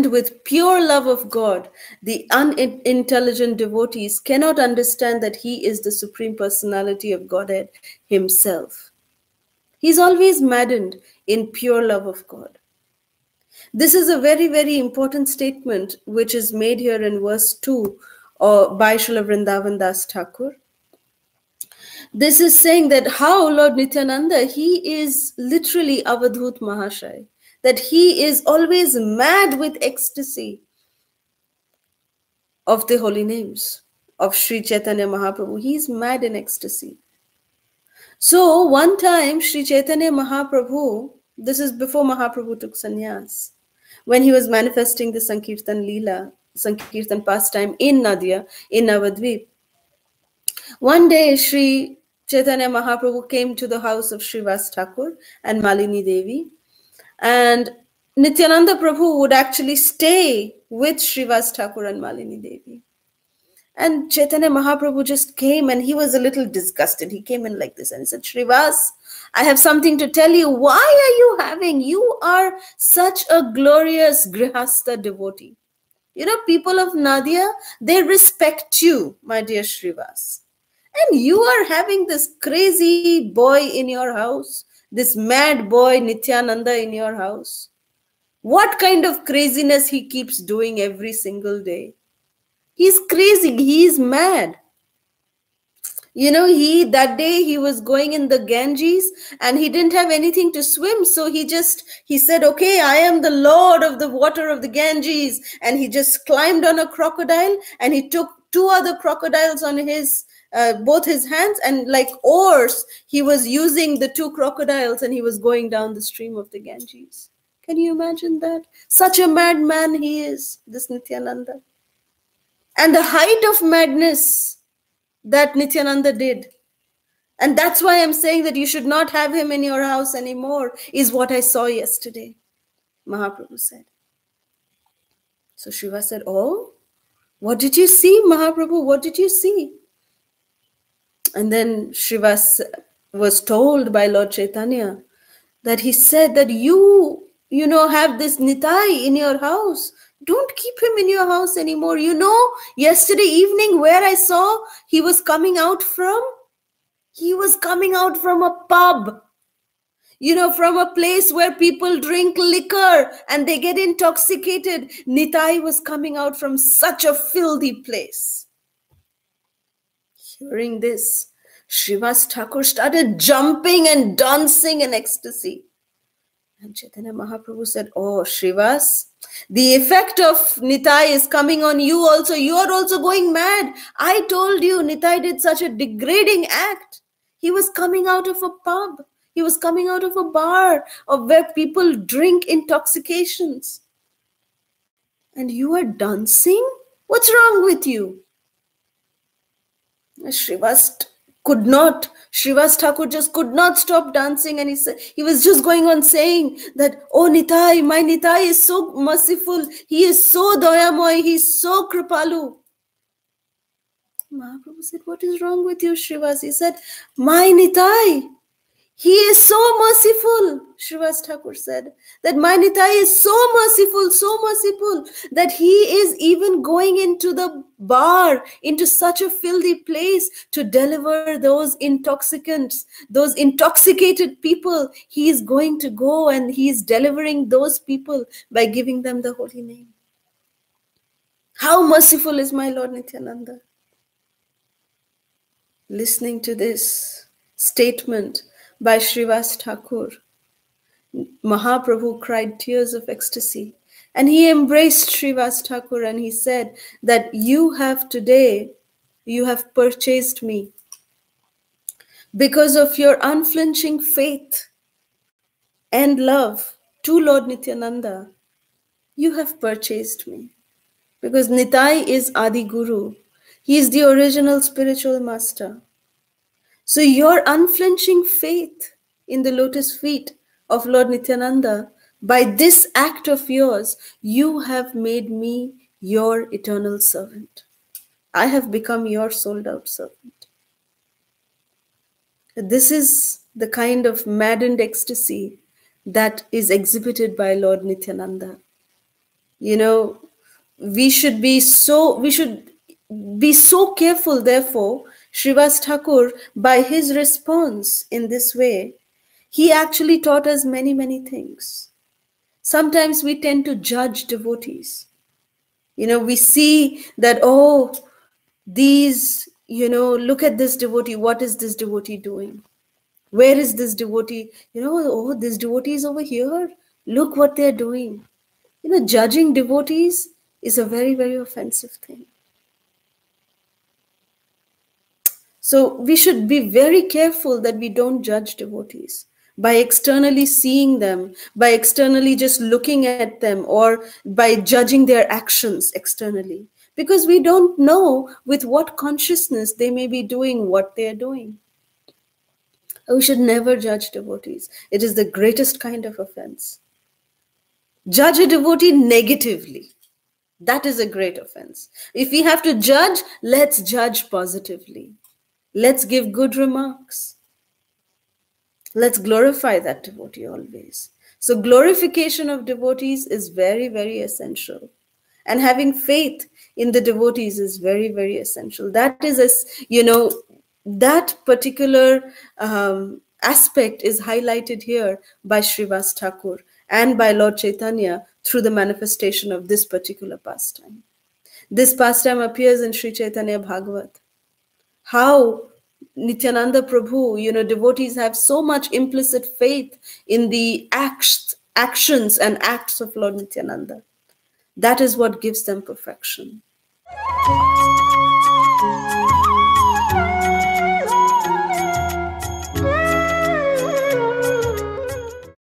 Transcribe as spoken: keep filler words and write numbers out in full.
maddened with pure love of God, the unintelligent devotees cannot understand that he is the Supreme Personality of Godhead himself. He's always maddened in pure love of God. This is a very, very important statement which is made here in verse two or by Srila Vrindavan Das Thakur. This is saying that how Lord Nityananda, he is literally Avadhut Mahashai, that he is always mad with ecstasy of the holy names of Sri Chaitanya Mahaprabhu. He is mad in ecstasy. So one time Sri Chaitanya Mahaprabhu, this is before Mahaprabhu took sannyas, when he was manifesting the Sankirtan Leela, Sankirtan pastime in Nadia, in Navadvip. One day Sri Chaitanya Mahaprabhu came to the house of Srivas Thakur and Malini Devi, and Nityananda Prabhu would actually stay with Srivas Thakur and Malini Devi. And Chaitanya Mahaprabhu just came and he was a little disgusted. He came in like this and he said, Srivas, I have something to tell you. Why are you having, you are such a glorious Grihastha devotee. You know, people of Nadia, they respect you, my dear Srivas. And you are having this crazy boy in your house, this mad boy Nityananda in your house. What kind of craziness he keeps doing every single day? He's crazy. He's mad. You know, he that day he was going in the Ganges and he didn't have anything to swim. So he just, he said, okay, I am the Lord of the water of the Ganges. And he just climbed on a crocodile and he took two other crocodiles on his, uh, both his hands, and like oars, he was using the two crocodiles and he was going down the stream of the Ganges. Can you imagine that? Such a madman he is, this Nityananda. And the height of madness that Nityananda did. And that's why I'm saying that you should not have him in your house anymore, is what I saw yesterday, Mahaprabhu said. So Shiva said, oh, what did you see, Mahaprabhu? What did you see? And then Shiva was told by Lord Chaitanya that he said that you, you know, have this Nitai in your house. Don't keep him in your house anymore. You know, yesterday evening where I saw he was coming out from, he was coming out from a pub, you know, from a place where people drink liquor and they get intoxicated. Nitai was coming out from such a filthy place. Hearing this, Srivas Thakur started jumping and dancing in ecstasy. And Chaitanya Mahaprabhu said, oh, Srivas, the effect of Nitai is coming on you also. You are also going mad. I told you Nitai did such a degrading act. He was coming out of a pub. He was coming out of a bar of where people drink intoxications. And you are dancing? What's wrong with you? Srivas could not, Srivas Thakur just could not stop dancing, and he said, he was just going on saying that, oh Nitai, my Nitai is so merciful, he is so dayamoy, he is so kripalu. Mahaprabhu said, what is wrong with you, Srivas? He said, my Nitai, he is so merciful. Srivas Thakur said that my Nitai is so merciful, so merciful that he is even going into the bar, into such a filthy place to deliver those intoxicants, those intoxicated people. He is going to go and he is delivering those people by giving them the holy name. How merciful is my Lord Nityananda? Listening to this statement by Srivas Thakur, Mahaprabhu cried tears of ecstasy, and he embraced Srivas Thakur and he said that you have today, you have purchased me because of your unflinching faith and love to Lord Nityananda. You have purchased me because Nitai is Adi Guru. He is the original spiritual master. So your unflinching faith in the lotus feet of Lord Nityananda, by this act of yours, you have made me your eternal servant. I have become your sold out servant. This is the kind of maddened ecstasy that is exhibited by Lord Nityananda. You know, we should be so, we should be so careful, therefore, Srivas Thakur, by his response in this way, he actually taught us many, many things. Sometimes we tend to judge devotees. You know, we see that, oh, these, you know, look at this devotee. What is this devotee doing? Where is this devotee? You know, oh, this devotee is over here. Look what they're doing. You know, judging devotees is a very, very offensive thing. So we should be very careful that we don't judge devotees by externally seeing them, by externally just looking at them, or by judging their actions externally. Because we don't know with what consciousness they may be doing what they're doing. We should never judge devotees. It is the greatest kind of offense. Judge a devotee negatively. That is a great offense. If we have to judge, let's judge positively. Let's give good remarks. Let's glorify that devotee always. So glorification of devotees is very, very essential. And having faith in the devotees is very, very essential. That is, a, you know, that particular um, aspect is highlighted here by Srivas Thakur and by Lord Chaitanya through the manifestation of this particular pastime. This pastime appears in Sri Chaitanya Bhagavat. How Nityananda Prabhu, you know, devotees have so much implicit faith in the acts, actions and acts of Lord Nityananda. That is what gives them perfection.